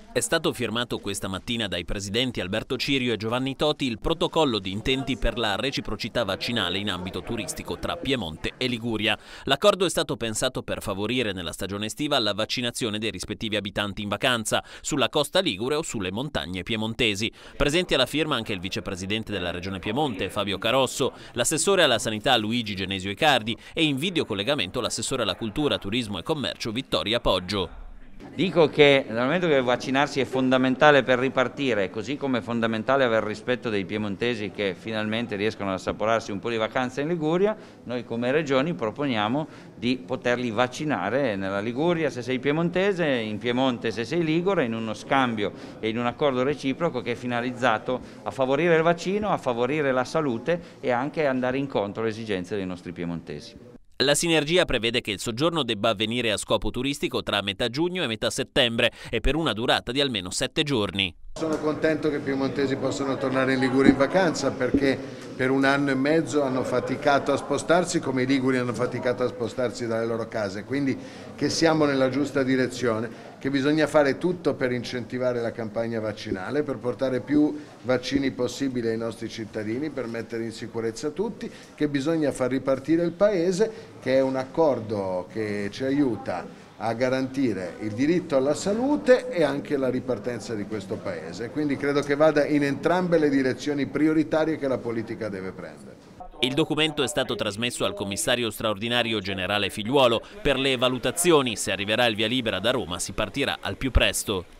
È stato firmato questa mattina dai presidenti Alberto Cirio e Giovanni Toti il protocollo di intenti per la reciprocità vaccinale in ambito turistico tra Piemonte e Liguria. L'accordo è stato pensato per favorire nella stagione estiva la vaccinazione dei rispettivi abitanti in vacanza, sulla costa ligure o sulle montagne piemontesi. Presenti alla firma anche il vicepresidente della Regione Piemonte, Fabio Carosso, l'assessore alla sanità Luigi Genesio Icardi e in videocollegamento l'assessore alla cultura, turismo e commercio Vittoria Poggio. Dico che dal momento che vaccinarsi è fondamentale per ripartire, così come è fondamentale avere rispetto dei piemontesi che finalmente riescono ad assaporarsi un po' di vacanza in Liguria, noi come regioni proponiamo di poterli vaccinare nella Liguria se sei piemontese, in Piemonte se sei ligure, in uno scambio e in un accordo reciproco che è finalizzato a favorire il vaccino, a favorire la salute e anche andare incontro alle esigenze dei nostri piemontesi. La sinergia prevede che il soggiorno debba avvenire a scopo turistico tra metà giugno e metà settembre e per una durata di almeno 7 giorni. Sono contento che i piemontesi possano tornare in Liguria in vacanza perché per 1 anno e mezzo hanno faticato a spostarsi come i liguri hanno faticato a spostarsi dalle loro case, quindi che siamo nella giusta direzione, che bisogna fare tutto per incentivare la campagna vaccinale, per portare più vaccini possibili ai nostri cittadini, per mettere in sicurezza tutti, che bisogna far ripartire il Paese, che è un accordo che ci aiuta a garantire il diritto alla salute e anche la ripartenza di questo Paese. Quindi credo che vada in entrambe le direzioni prioritarie che la politica deve prendere. Il documento è stato trasmesso al commissario straordinario generale Figliuolo per le valutazioni. Se arriverà il via libera da Roma si partirà al più presto.